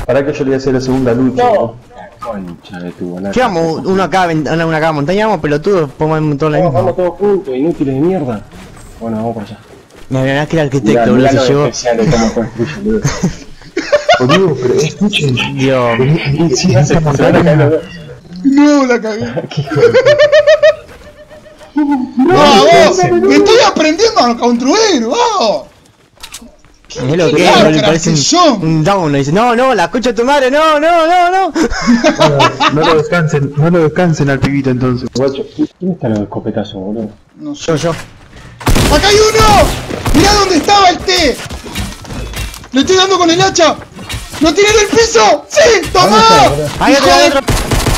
Para que yo le voy a hacer la segunda lucha. No. Concha de tu bola. ¿Qué vamos? Uno acá, una acá montaña, vamos pelotudos, ponemos todo la misma. Vamos todos juntos, inútiles de mierda. Bueno, vamos para allá. La verdad es que el arquitecto, boludo, se llevó. Boludo, pero escuchen. Dios. Sí, esa montaña. No, la cagué. ¡Vamos! ¡Estoy aprendiendo a construir! ¡Vamos! Es lo que es, le parece un down, le dice, no, la concha de tu madre, no. No lo descansen al pibito entonces. Guacho, ¿quién está en el escopetazo, boludo? No sé. Yo. ¡Acá hay uno! ¡Mirá dónde estaba el té! ¡Le estoy dando con el hacha! ¡Lo tiré en el piso! ¡Sí! ¡Tomá! Ahí ¡Hijo de... otro.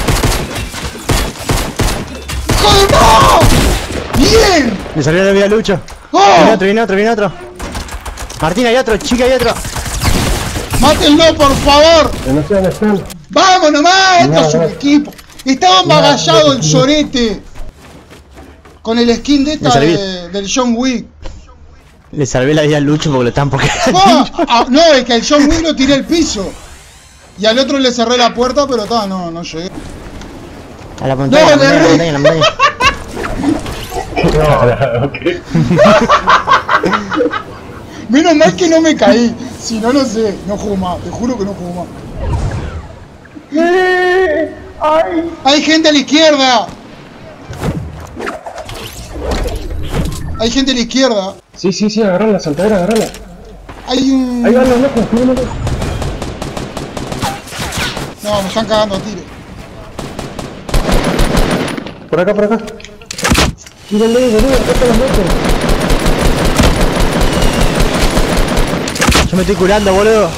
¡Hijo de no! ¡Bien! Le salió la vida a Lucho. ¡Oh! Viene otro. Martín, hay otro, chica, hay otro. ¡Mátenlo, por favor! No sé dónde están. ¡Vamos nomás! ¡Esto es un equipo! Estaba embagallado el sorete. Con el skin de esta del John Wick. Le salvé la vida a Lucho porque lo están porque. No, es que el John Wick lo tiré al piso. Y al otro le cerré la puerta, pero no llegué. A la montaña, No, la montaña. Menos mal que no me caí. Si no, no sé. No juego más. Te juro que no juego más. ¡Hay gente a la izquierda! Hay gente a la izquierda. Sí, agarrala, saltadera, agarrala. Hay un... Ahí van los locos, cuídamelo. No, me están cagando a tiro. Por acá. Tírenle, boludo, acá están los locos. Yo me estoy curando, boludo.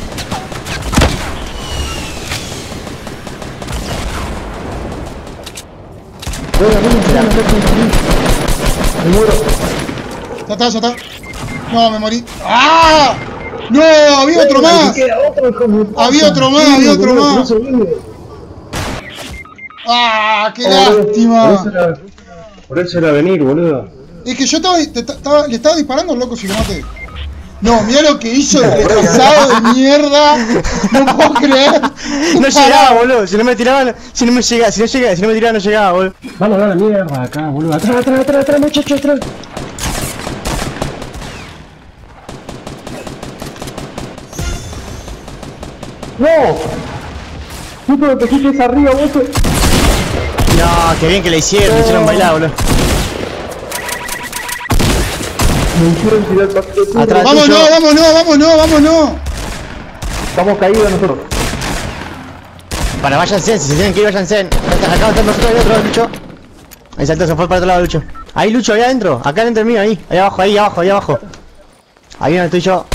Me muero. Ya está. No, me morí. ¡Ah! ¡No! ¡Había otro más! ¡Había otro más! ¡Ah! ¡Qué lástima! Por eso era venir, boludo. Es que yo le estaba disparando al loco si lo maté. No, mira lo que hizo el retrasado de mierda. No puedo creer. No llegaba, boludo. Si no me tiraban, si no me tiraban, no llegaba, boludo. Vamos a dar la mierda acá, boludo. Atrás, muchacho, atrás. ¡No! Justo lo que hiciste es arriba, vos. No, qué bien que le hicieron bailar, boludo. Me hicieron tirar el paquete. Atrás. ¡Vámonos! Estamos caídos nosotros. Para, váyanse, si se tienen que ir, váyanse. Acá están nosotros, hay otro, Lucho. Ahí saltó, se fue para otro lado, Lucho. Ahí, Lucho, ahí adentro, acá adentro mío, ahí abajo. Ahí donde estoy yo.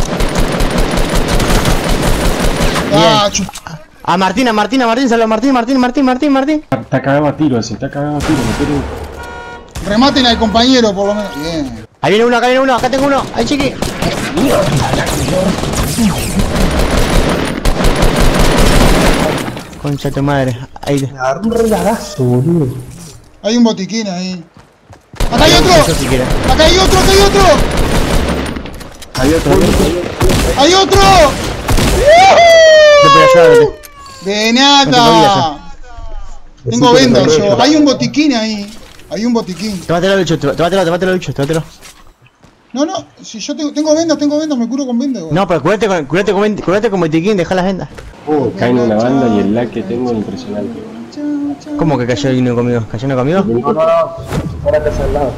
Ah, Bien. A Martín, salvo a Martín. Está cagado a tiro ese, metele. rematen al compañero, por lo menos. Bien. Ahí viene uno, acá tengo uno. Ahí, chiqui. Concha de tu madre. Ahí. Me agarró un regalazo, boludo. Hay un botiquín ahí. ¡Acá hay otro! Eso si quieres. ¡Acá hay otro! ¡Hay otro! Te puedo ayudar, ¡De No te nada! Tengo vendas yo. Hay un botiquín ahí. Tómatelo, Lucho, tómatelo. No, si yo tengo vendas, me curo con vendas. No, pero curate con botiquín, dejá las vendas. Cae en una banda y el lag que tengo es impresionante. ¿Cómo que cayó uno conmigo? ¿Cayó uno conmigo? No. Ahora estás al lado.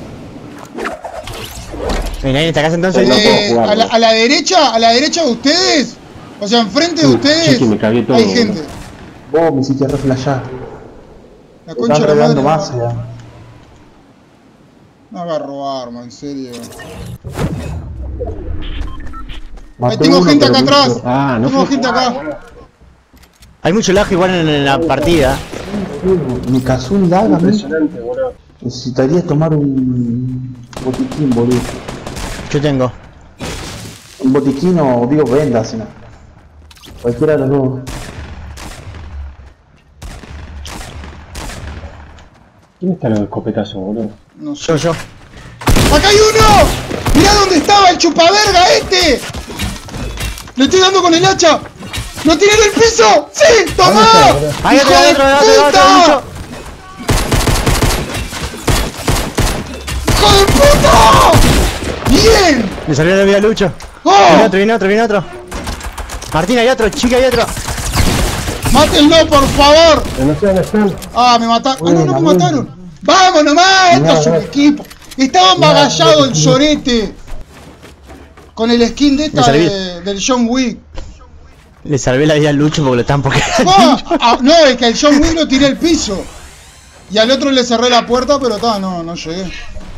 ¿En esta casa entonces? No puedo jugar, a la derecha de ustedes, o sea, enfrente de ustedes, chiqui, me cagué todo, hay boludo. gente. Vos me hiciste reflashar. La Te concha están de la regalando madre. más ya. No agarro arma, en serio. Maté Ahí tengo uno, gente pero acá atrás. mucho. Tengo gente acá. Hay mucho lag igual en la partida. Me cazó un lag a mí. Impresionante, boludo. Necesitaría tomar un botiquín, boludo. Yo tengo. Un botiquín o digo vendas, no. Cualquiera de los dos. ¿Quién está en el escopetazo, boludo? No sé. Yo. ¡Acá hay uno! ¡Mirá dónde estaba el chupaverga este! ¡Le estoy dando con el hacha! ¡Lo tiré en el piso! ¡Sí! ¡Tomá! Ahí ¡Hijo otro, de otro, puta! Lucho. ¡Hijo de puta! ¡Bien! Le salió la vida a Lucho. ¡Oh! Viene otro. Martín, hay otro, chica, hay otro. ¡Mátenlo, por favor! Que no sean están. Ah, me mataron. Ah, no, me mataron. ¡Vamos nomás! Esto es un equipo. Estaba embagallado el sorete. Con el skin de esta del John Wick. Le salvé la vida a Lucho porque lo están porque. No, es que el John Wick lo tiré al piso. Y al otro le cerré la puerta, pero no llegué.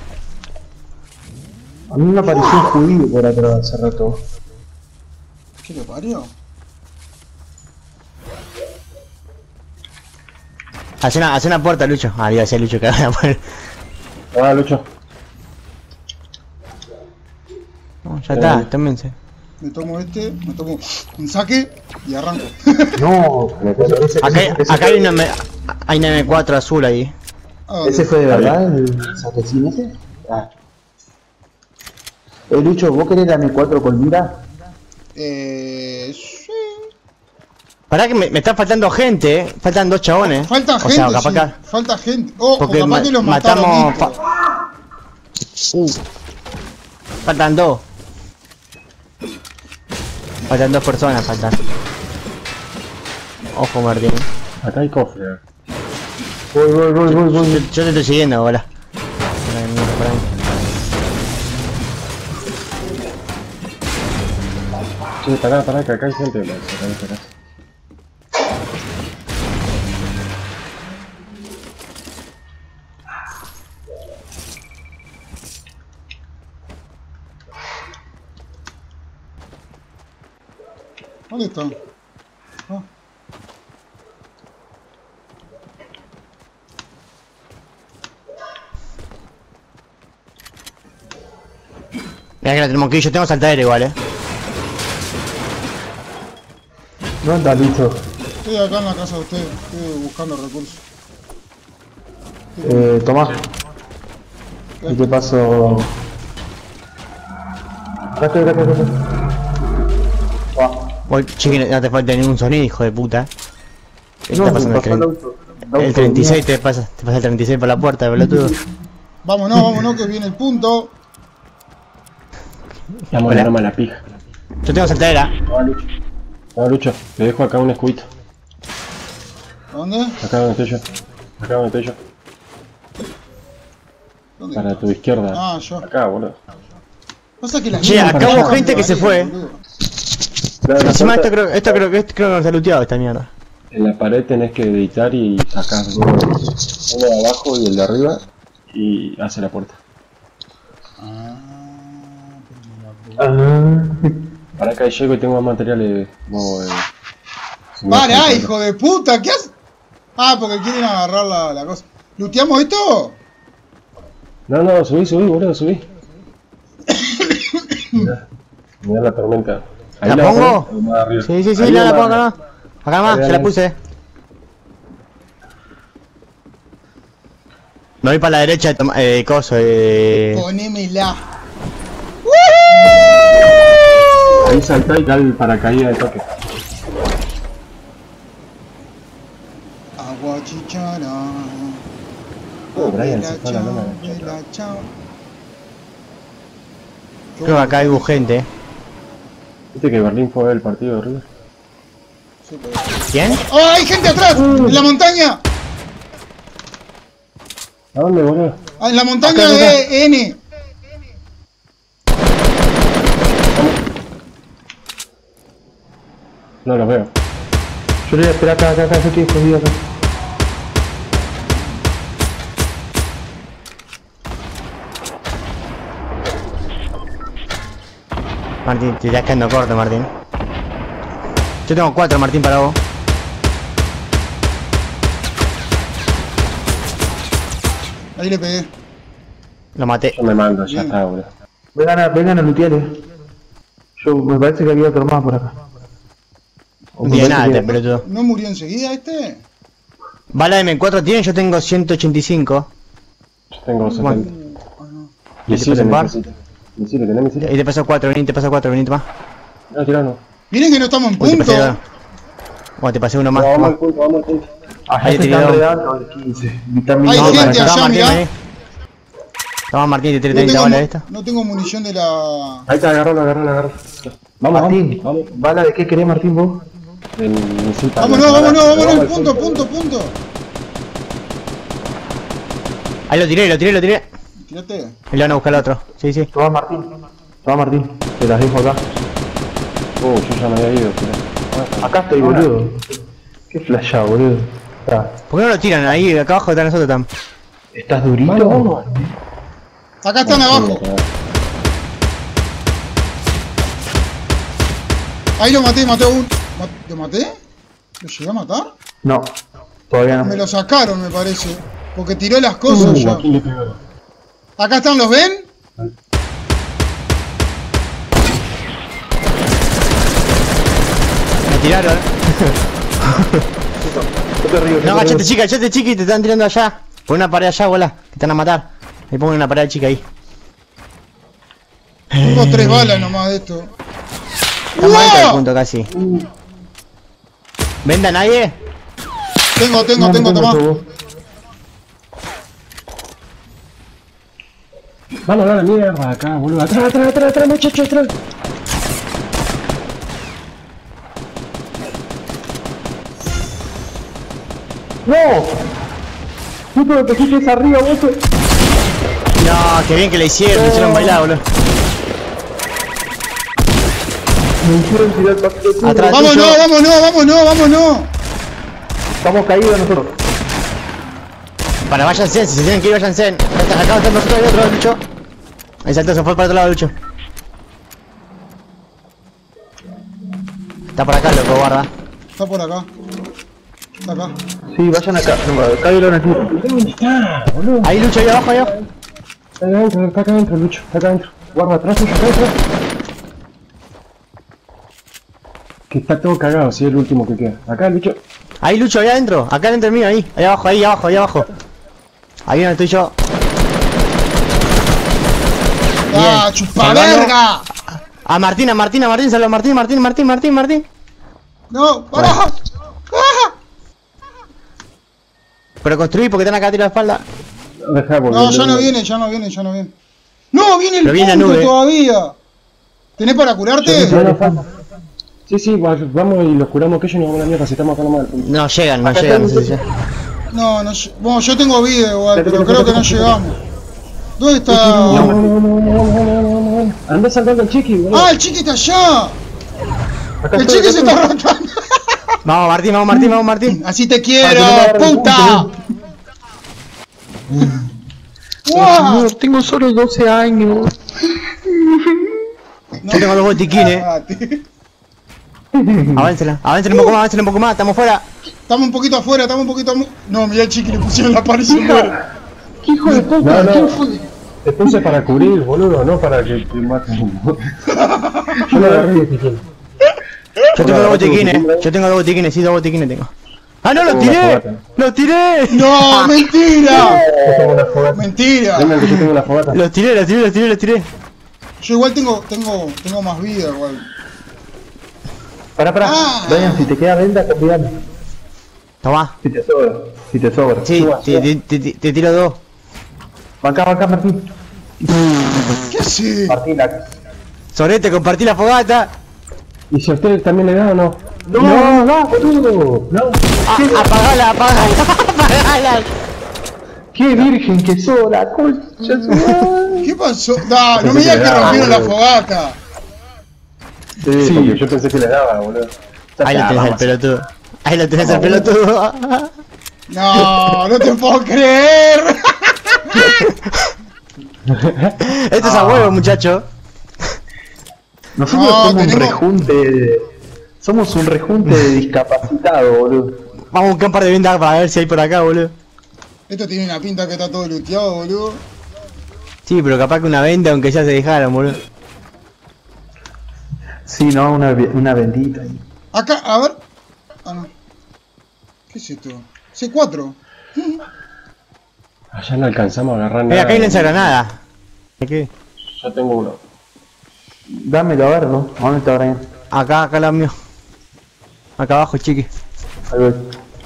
A mí me apareció un judío por atrás hace rato. ¿Qué le parió? Hace una puerta, Lucho. Ah, iba a decir Lucho que haga una puerta. Ah, Lucho. No, ya está, tómense. Me tomo me tomo un saque y arranco. No, Acá hay una M4 azul ahí. ¿ese fue de verdad el asesino ese? Ah. Lucho, ¿vos querés la M4 con mira? Sí. Pará que me está faltando gente, faltan 2 chabones. Falta gente, sea, capaz sí. que... Falta gente. O Porque capaz que los mataron. matamos... Faltan 2. Faltan 2 personas, faltan. Ojo, Martín. Acá hay cofre. Voy. Yo te estoy siguiendo ahora. Sí, pará, que acá hay gente. Acá. ¿Dónde están? Ah. Mira que la tenemos que ir, yo tengo saltadera igual, ¿Dónde está Lucho? Estoy acá en la casa de ustedes, estoy buscando recursos. Tomás. Y te paso... Acá estoy. Voy, chiqui, no te falta ningún sonido, hijo de puta. ¿Qué No, está pasando pasó el auto. el 36 te pasa el 36 por la puerta, pelotudo. Vámonos, que viene el punto. Vamos a la pija. Yo tengo saltadera. No, Lucho, te dejo acá un escudito. ¿Dónde? Acá donde estoy yo. ¿Dónde? Para tu izquierda. Ah, yo. Acá, boludo. Pasa que las Che, minas acá para hubo allá, gente que se fue. boludo. Encima esto creo que no está looteado esta mierda. En la pared tenés que editar y sacar uno de abajo y el de arriba y hace la puerta. Para acá llego y tengo más materiales. ¡Para, hijo de puta! ¿Qué haces? Ah, porque quieren agarrar la cosa. ¿Luteamos esto? No, subí, boludo, subí. Mirá la tormenta. Ahí ¿La pongo? más arriba. Sí, Ahí la más pongo arriba. acá. Acá más, Ahí, se la ahí. puse. Me voy para la derecha de coso, Ponémela. Ahí saltá y da el paracaídas de toque. Agua chichara. Brian se fue a la lona de Vela, chao. Creo que acá hay gente. ¿Viste que Berlín fue el partido de River? Sí, pero- ¿Quién? ¡Oh, hay gente atrás! ¡En la montaña! ¿A dónde, boludo? Ah, en la montaña Acá, de N. No los veo. Yo le voy a esperar acá, yo estoy escondido acá. Martín, te estás quedando corto, Martín. Yo tengo 4, Martín, para vos. Ahí le pegué. Lo maté. Yo me mando, ya Bien. está, boludo. Vengan a lutearle. Yo me parece que había otro más por acá. O No me tiene parece nada, que- pelotudo. ¿No murió enseguida este? Bala M4 tiene, yo tengo 185. Yo tengo 70. Ah, no. Misiles pasan par? necesito. Misiles, ¿tenés misiles? Ahí te paso 4, venite más. No, tirano. Miren que no estamos en Uy, te punto. pasé, Bueno, te pasé uno más. Vamos al punto, vamos al punto. Allá Ahí se tiré están dos. redando el 15. Hay gente Toma allá, Martín, mirá. vení. Toma Martín, te tiré No 30 tengo, balas de esta. no tengo munición de la... Ahí está, agarralo. Vamos, Martín, vamos. ¿bala de qué querés, Martín, vos? Del misil para- Vámonos, al punto. Ahí lo tiré. Tírate. Y le van a buscar al otro. Sí. Toma, Martín. Te las dejo acá. Yo ya me había ido, pero... Acá estoy, boludo. Qué flashado, boludo. ¿Por qué no lo tiran? Ahí, acá abajo están nosotros también. ¿Estás durito? Vamos. Acá están abajo. Ahí lo maté a un... ¿Lo maté? ¿Lo llegué a matar? No, todavía no. Me lo sacaron, me parece. Porque tiró las cosas ya. ¿A quién le pegaron? Acá están, ¿los ven? Me tiraron. Yo te río, No, agachate chiqui, te están tirando allá. Pon una pared allá, bola. Te están a matar. Ahí pongo una pared chica ahí. Tengo 3 balas nomás de esto. Estamos dentro del ¡Wow! punto casi. ¿Venda nadie? Tengo, tomá. Vamos a la mierda acá, boludo. Atrás, muchacho, atrás. ¡No! ¡Puto, me pusiste arriba, vos! No, qué bien que le hicieron bailar, boludo. Me hicieron tirar papel de culo. Atrás tuyo. Vámonos. Estamos caídos nosotros. Para, váyanse, si se tienen que ir, váyanse. Acá están nosotros del otro, Lucho. Ahí saltó, se fue para otro lado, Lucho. Está por acá, loco, guarda. Está por acá. Está acá. Sí, vayan acá. Cállalo en el tiro. ¿Dónde está, boludo? Ahí, Lucho, ahí abajo, ahí abajo. Está acá adentro, Lucho. Está acá adentro. Guarda, atrás, tuyo, atrás. Que está todo cagado, si es el último que queda. Acá, Lucho. Ahí, Lucho, ahí adentro. Acá adentro mío, ahí. Ahí abajo, ahí abajo. Ahí donde estoy yo. ¡Ah, Bien. chupa Salvalo. verga! A Martín, salva a Martín. No, pará. Bueno. Pero construí porque están acá a tirar la espalda. Dejá, porque No, ya no viene. No, viene el Pero viene la punto nube. todavía. ¿Tenés para curarte? Sí, vamos y los curamos que ellos y nos vamos a la mierda si estamos acá nomás. No llegan, no sé si No, bueno, yo tengo vida igual, pero creo que no llegamos. ¿Dónde está? Anda saltando el chiqui, boludo. ¡Ah, el chiqui está allá! Acá ¡El estoy, chiqui acá se estoy. está rotando! Vamos Martín. ¡Así te quiero, Ah, puta! ¡Wow! Señor, tengo solo 12 años. Yo tengo los botiquines. Aváncela un poco más, estamos fuera. Estamos un poquito afuera, No, mirá el chiqui, le pusieron la pared y se muere. ¿Qué hijo de puta? No. ¿Quién fue? Te puse para cubrir, boludo, no para que te maten. Yo lo agarré de piquín. Yo tengo dos botiquines, sí, 2 botiquines tengo. ¡Ah, no, los Tengo una tiré! fogata. ¡Los tiré! ¡No, mentira! Yo tengo una fogata. ¡Mentira! Dame que yo tengo la fogata. Los tiré. Yo igual tengo más vida igual. Pará. Ah. Brian, si te queda venda, convídame. Tomá. Si te sobra. Sí, te tiro 2. Acá, Martín. ¿Qué haces? Martín, acá. Sorete, compartí la fogata. ¿Y si a ustedes también le da o no? No, boludo. No. Apagala. Qué virgen que sos, la concha de su madre. ¿Qué pasó? No me digas que rompieron la fogata. Sí, porque yo pensé que les daba, boludo. Ahí lo tenés el pelotudo. No te puedo creer. Esto es a huevo, muchacho. Nosotros No, somos tenemos- un rejunte de... Somos un rejunte de discapacitados, boludo. Vamos a buscar un par de vendas para ver si hay por acá, boludo. Esto tiene una pinta que está todo looteado, boludo. Sí, pero capaz que una venda, aunque ya se dejaron, boludo. Sí, no, una bendita. Acá, a ver. Ah, no. ¿Qué es esto? C4. Allá no alcanzamos a agarrar nada. Mira, acá hay lanzagranada. ¿Qué? Yo tengo uno. Dámelo a ver, ¿no? ¿Dónde está Brian? Acá la mío. Acá abajo, chiqui. Ahí voy.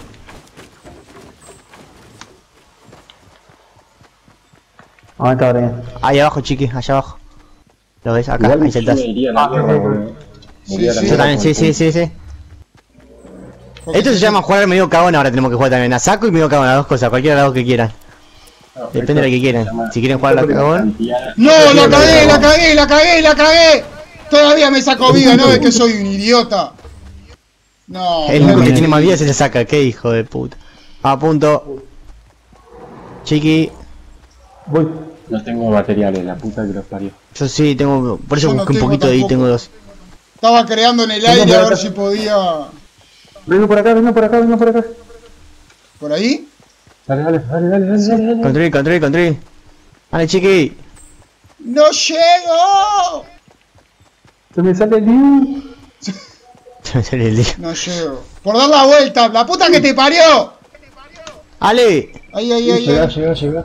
¿Dónde está Brian? Ahí abajo, chiqui, allá abajo. ¿Lo ves? Acá, Igual ahí yo saltás. me iría a la mierda, boludo. Me iría a la sí. Yo mierda también, con sí, el sí, sí, sí. Porque Esto se llama jugar medio cagón, ahora tenemos que jugar también a saco y medio cagón, las dos cosas, cualquiera de las dos que quieran. punto. Depende de lo que quieran. Si quieren jugar a cagón, ¡No! ¡La cagué! Todavía me saco vida, ¿no? Es que soy un idiota. No, el único que tiene más vida se le saca, qué hijo de puta. A punto. Chiqui, Voy. No tengo materiales, la puta que los parió. yo sí tengo, por eso Yo no busqué un tengo poquito de ahí, tampoco. tengo dos. Estaba creando en el aire a ver si podía... Vengo por acá, vengo por acá, vengo por acá. ¿Por ahí? Dale. Control. Dale, chiqui. ¡No llego! Se me sale el lío. Se me sale el lío. No llego. Por dar la vuelta, la puta que te parió. Ale. Ahí. Llega.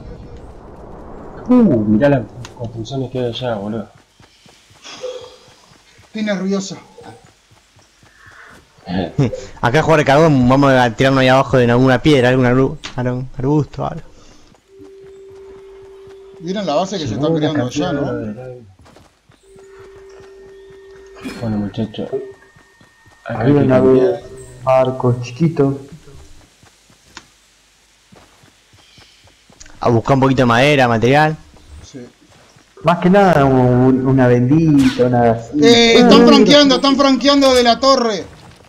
Mirá las confusiones que hay allá, boludo. Estoy nervioso. Acá jugar de cagón, vamos a tirarnos ahí abajo de alguna piedra, algún arbusto, algo. ¿Vieron la base que se está creando allá, no? Bueno, muchachos. Arriba una vez. Arco chiquito. A buscar un poquito de madera, material. Sí. Más que nada una bendita, una así. Están franqueando de la torre.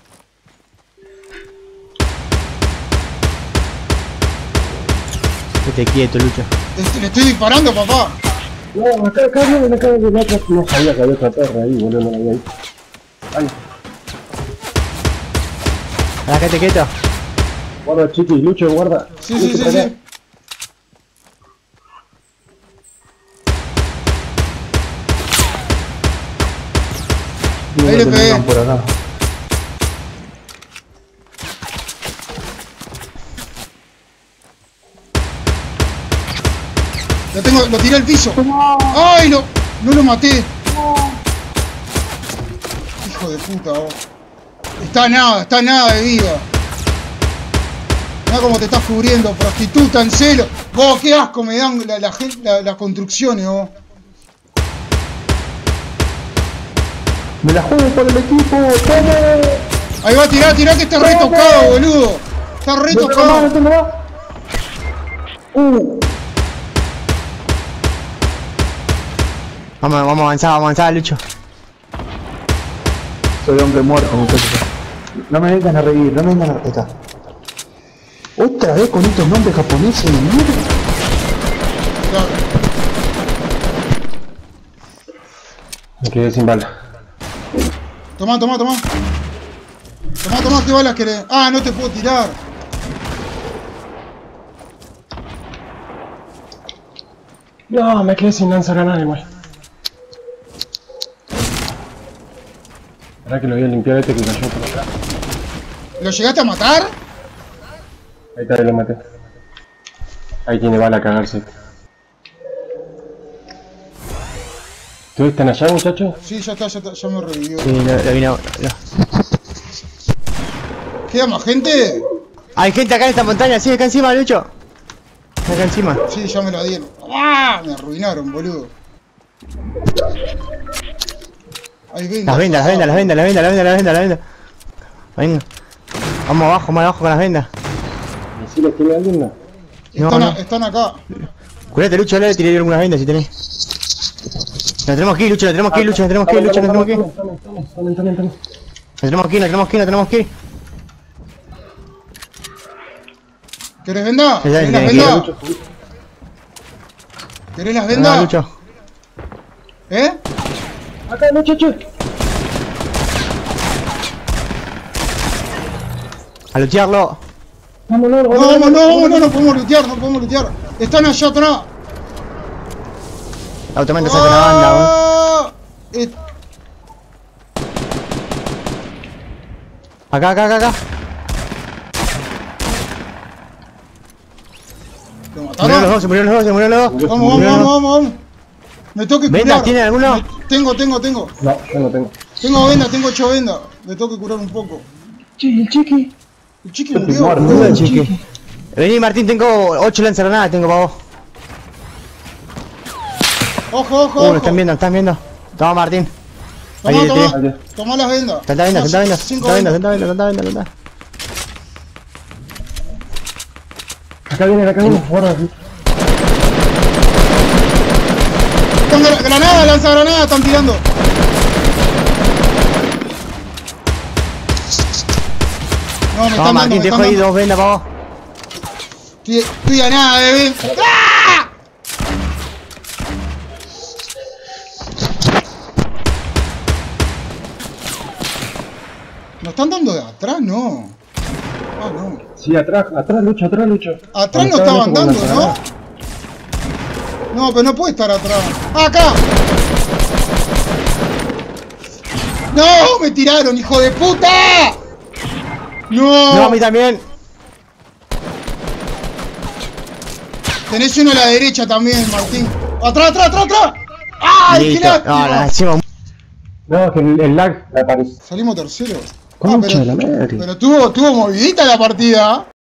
Estate quieto, Lucho. Le estoy disparando, papá. No, acá, no sabía que había otra torre ahí, boludo, no la había visto. Ay, Quédate quieto. guarda, chiqui, Lucho, guarda. Sí. Ahí le pegué. Por acá. Lo tiré al piso. ¡Ay, no lo maté! Hijo de puta, vos. Está nada de vida. Mirá cómo te estás cubriendo, prostituta, en celo. Vos, qué asco me dan las construcciones, vos. Me la juego por el equipo, toma. Ahí va, tirá que está re tocado, boludo. Está re tocado. Vamos a avanzar, Lucho. Soy hombre muerto, muchachos. No me vengan a reír, no me vengan a... Ahí está. Otra vez con estos nombres japoneses de mierda. Me quedé sin bala. Tomá, ¿qué balas querés? Ah, no te puedo tirar. No, me quedé sin lanzagranada igual. Ahora que lo voy a limpiar este que cayó por acá. ¿Lo llegaste a matar? Ahí está, lo maté. Ahí tiene bala a cagarse. ¿Ustedes están allá, muchachos? Sí, ya me revivió. Sí, lo vino. ¿Queda más gente? Hay gente acá en esta montaña, sí, acá encima, Lucho. Acá encima. Sí, ya me la dieron. ¡Ah! Me arruinaron, boludo. Hay vendas. Las vendas. Venga. Vamos abajo, más abajo con las vendas. ¿Y si les tiene alguien? No. Están acá. Curate, Lucho, le tiré algunas vendas si tenés. Nos tenemos que ir, Lucho, nos tenemos que ir. Nos tenemos que ir. ¿Querés venda? Ya, ¿Querés ya, las ya, vendas? ¿Querés las No, vendas? Lucho. ¿Eh? Acá, muchachos. A lutearlo. Vámonos, No podemos lootear. Están allá atrás. Automáticamente saca una banda, weón. ¡Ah! Acá. ¿Lo mataron? Se murieron los dos. Vamos. Me tengo que curar. ¿Vendas tiene alguno? Tengo. No, yo no tengo. Tengo 8 vendas. Me tengo que curar un poco. Che, el chiqui. El chiqui Estoy murió. muerto. Murió el chiqui. chiqui. Vení Martín, tengo 8 lanzagranadas, tengo para vos. Ojo, ojo, Lo ojo. están viendo, están viendo. Toma Martín. Tomá, Ahí, tomá. ahí. Tomá las vendas. Tanta venda, No, tanta venda, 5 tanta venda, vendas. tanta venda, tanta venda. Acá viene, guarda. Están granada, lanzagranada, están tirando. No, me Toma están dando, Martín, me te dejo están ahí dando. 2 vendas para vos. Estoy a nada, bebé. ¡Ah! ¿Nos están dando de atrás? No. Ah, no. Sí, atrás, Lucho. Atrás no estaban dando, ¿no? No, pero no puede estar atrás. ¡Ah, acá! ¡No! ¡Me tiraron, hijo de puta! ¡No! No, a mí también. Tenés uno a la derecha también, Martín. ¡Atrás, atrás, atrás, atrás! ¡Ay, qué Listo. lástima! No, la hicimos. No, que el lag me aparece. Salimos terceros. Concha de la madre. Pero tuvo movidita la partida.